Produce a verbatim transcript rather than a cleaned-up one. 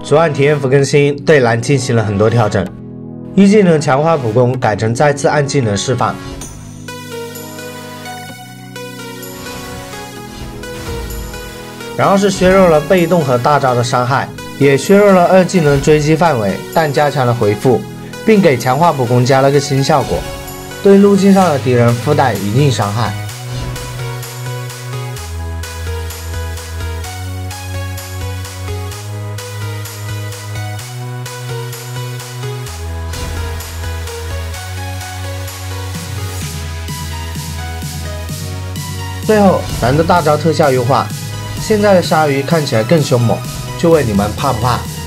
昨晚体验服更新，对蓝进行了很多调整。一技能强化普攻改成再次按技能释放，然后是削弱了被动和大招的伤害，也削弱了二技能追击范围，但加强了回复，并给强化普攻加了个新效果，对路径上的敌人附带一定伤害。最后，咱的大招特效优化，现在的鲨鱼看起来更凶猛，就问你们怕不怕？